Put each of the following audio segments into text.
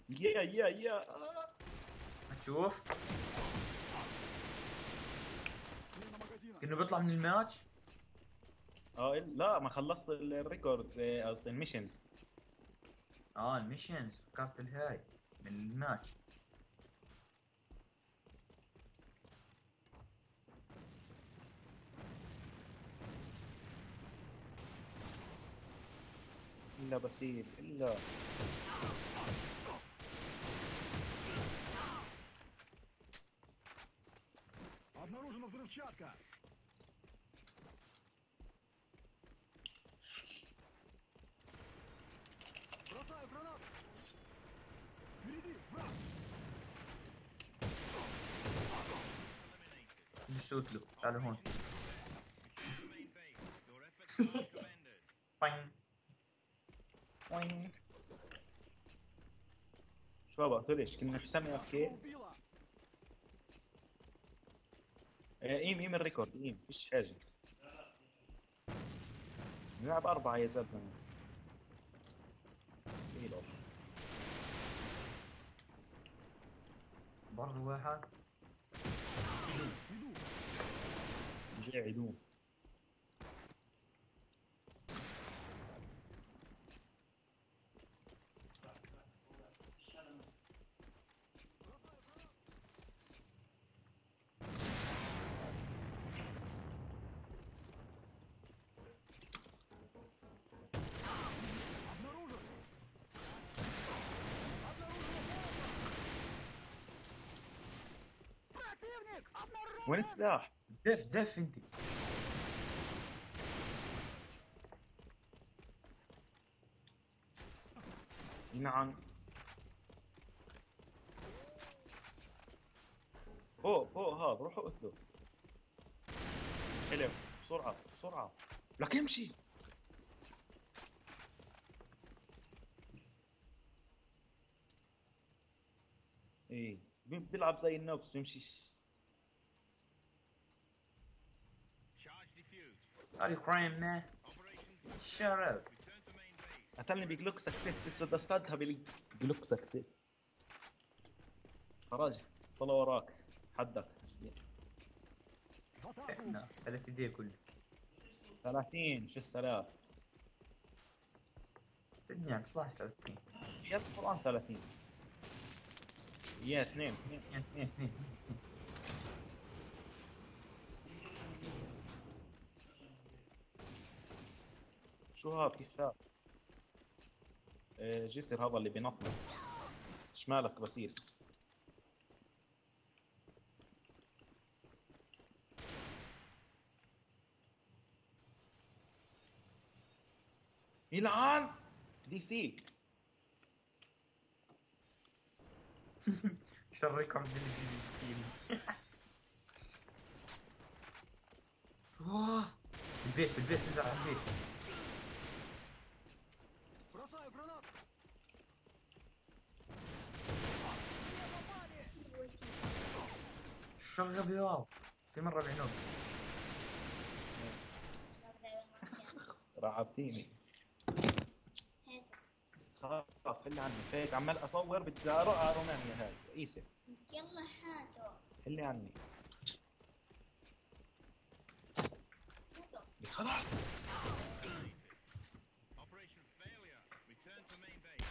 يا هتشوف كأنه بيطلع من الماتش. لا، ما خلصت الريكورد، قصدي الميشن. اه الميشنز فكرت الهاي من الماتش. الا بسيط الا. Обнаружена взрывчатка! Бросаю гранату! Впереди, враг! نشوت له تعالوا هون. Return to main base. Your efforts are commended. طين. وين شو بقى ليش كنا في سامي Нас اوكي. убило! ايم الريكورد، فيش حاجة. نلعب 4 يا زلمة. ايه الأرض. برضو واحد. Иду! جاي عدو. Бросаю гранату! Обнаружен! Противник! وين Обнаружен! السلاح؟ دف انت. نعم. فوق هذا، روحوا قتلوا. حلو. بسرعة لك امشي. ايه بتلعب زي النوبس تمشي. Charge defused. Are you crying man? Operation Shut successful. up. Return to main base. قتلني بجلوك سكسس، تصطادها بجلوك سكسس. خرج طلع وراك حدك. В атаку! لا 3 دقايق كله. 30 شو السلاف. بدي اياك طلع 30. يا القرآن 30. يا اثنين. اثنين. شو هذا كيف هذا؟ جسر هذا اللي بينطط. شمالك بسيس. يلعن دي سي. شركم بالفيلم. واه البيت نزل على البيت. Бросаю гранату! شغل بياض في مرة بعينهم. رعبتيني. خلاص اللي عني فيك عمال اصور بدي اروح على رومانيا هاي رئيسة. يلا هاتوا. اللي عني خلاص. Operation failure. Return to main base.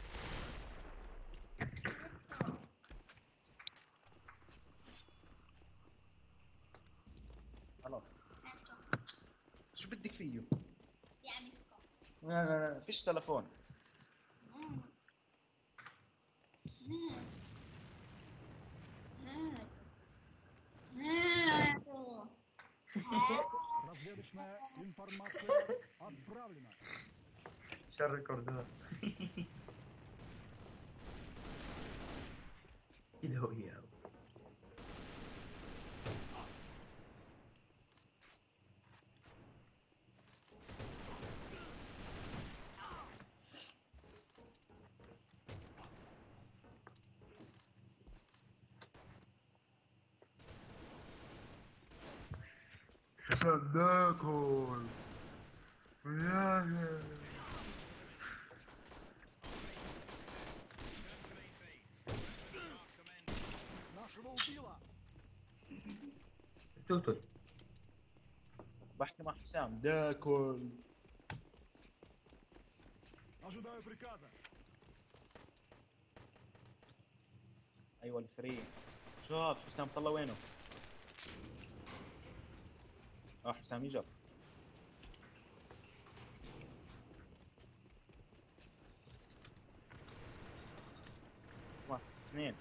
خلاص هاتوا. شو بدك فيه؟ يعملكم. لا فيش تلفون. هاتوا. Разведочная информация отправлена! شرك وردات. كده هو اياه. صدقكم يا توتل. بحكي مع حسام داكل. Ожидаю приказа. ايوه الفري. شوف حسام طلع وينه. حسام يجر. واحد اثنين.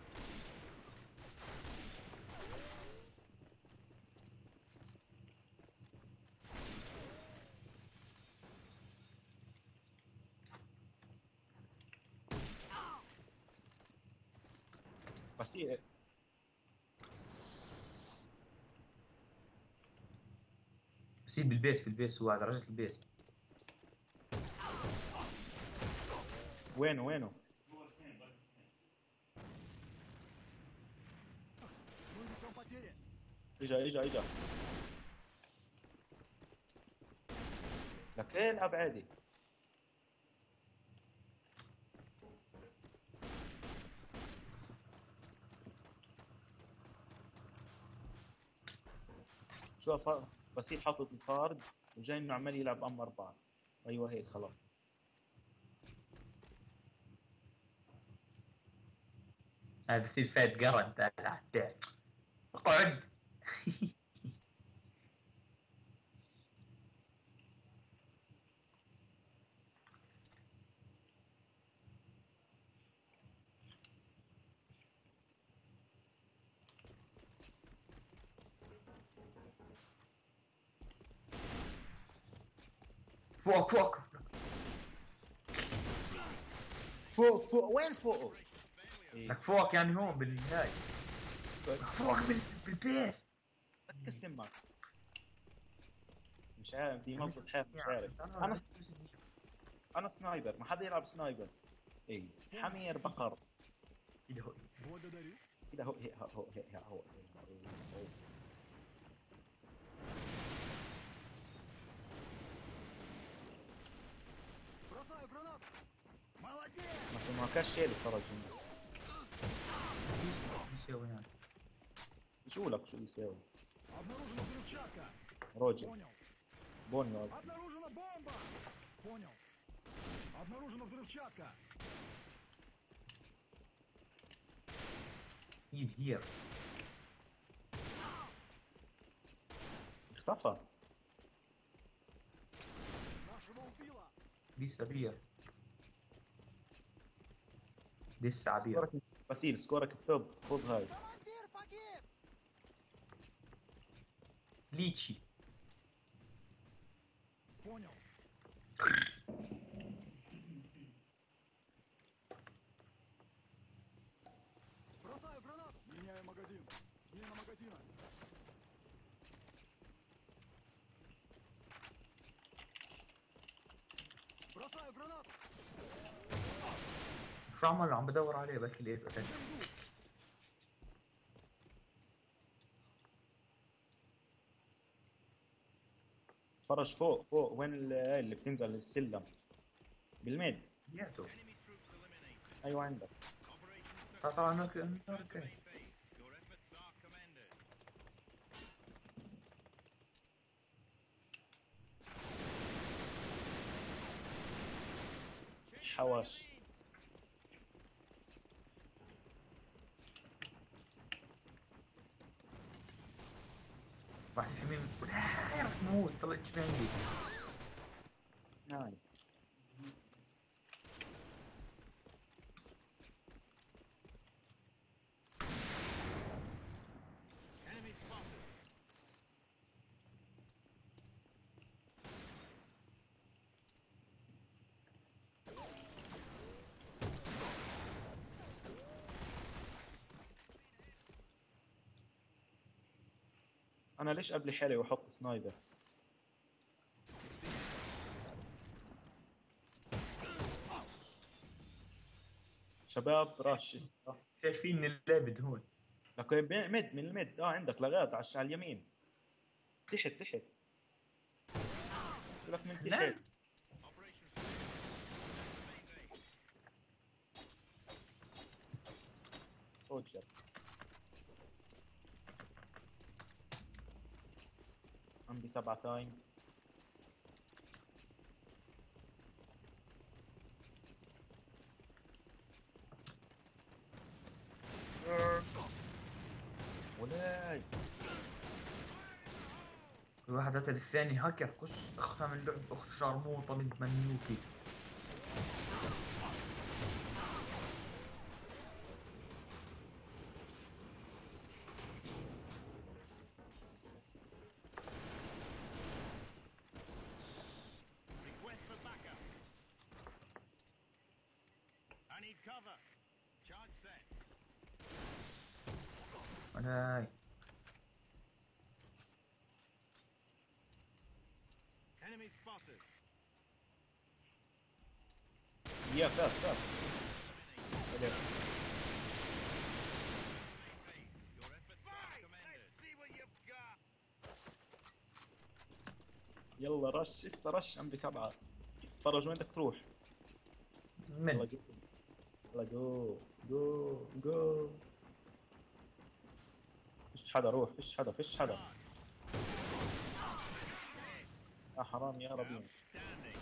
بس سيب البيت، في البيت هو على رجل البيت. وينه Мы несем потери. اجا لكن ابعدي. شوف بسيط حاطط الكارد وجاي انه عمال يلعب ام 4. ايوه هيك خلاص. هذا في فات قرن تعال اقعد. فوق فوق وين فوق؟ لك فوق يعني هون بالنهاية. فوق بالبيت. ركز سمك. مش عارف دي مضبط حياة مش عارف. انا سنايبر، ما حدا يلعب سنايبر. اي حمير بقر Благодарю. كده. هو Бросаю гранату. Молодец. ما كاش شيء فرج هنا. يسوي هذا؟ شو لك شو يساوي؟ Обнаружена взрывчатка. روجر Понял. بونيو. Обнаружена бомба. Понял. Обнаружена взрывчатка. He's here. اختفى. Нашего убило. لسه here. لسه عبير. سكورك بسيل، سكورك التوب، خذ هاي. Командир погиб. ليتشي. Понял. Бросаю гранату. Меняю магазин. Смена магазина. Бросаю гранату. شو عمل؟ عم بدور عليه بس لقيته. فرج فوق وين اللي بتنزل السلم بالميد. جاته. Enemy troops eliminated. ايوه عندك. Operation طلع نوك. phase. Your efforts are commended. حواش. واحد يمين. لا رح نموت. طلعت شو عندي. هاي Enemy spotted. انا ليش قبل حالي واحط سنايبر؟ شباب راش. شايفين اللعبة هون. لك ميد من الميد. عندك لغات على اليمين. تحت لك من لا. تحت. Operation phase. Main base. روجر عندي 7 تايم. ولاي كل واحد قتل الثاني. هاكر خش اختم اللعب اخت شرموطة من منوكي. Request for backup. I need cover. Charge set. ولاي Enemy spotted. يا فاس. ولاي. Your efforts are commended. Let's see what you've got. يلا رش رش، عندي 7. فرج وين بدك تروح؟ يلا من جو. يلا جو جو جو. فيش حدا، روح. فيش حدا. يا حرام يا ربي. Outstanding.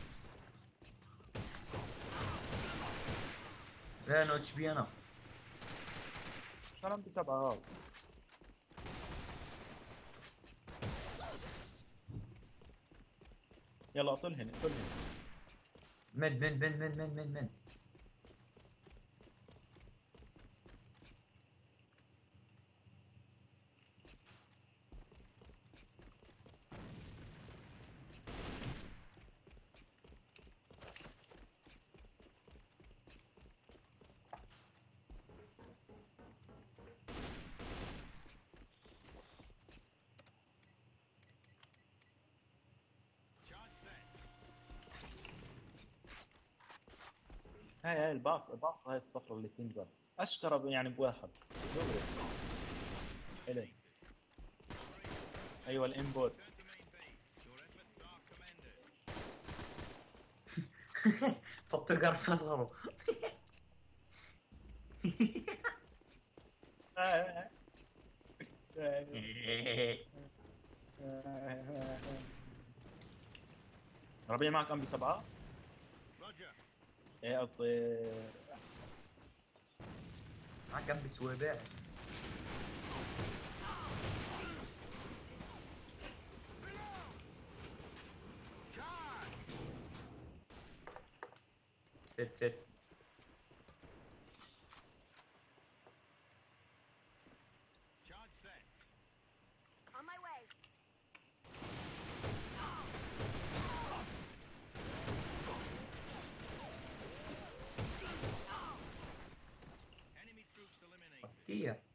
لا نوتش بي انا. شو عندي 7 هذا؟ يلا اقتلهن. من Charge set. هاي الباص هاي الصفرة اللي تنزل اشترى يعني بواحد دغري. الي. ايوه الانبوت. Return to main base. Your efforts are commended. فطر صغره. ربيع معك ام بي 7؟ Roger. ايه قصدي. معك جنب سوابع. ست Charge set. On my way. Enemy troops eliminated. كتير.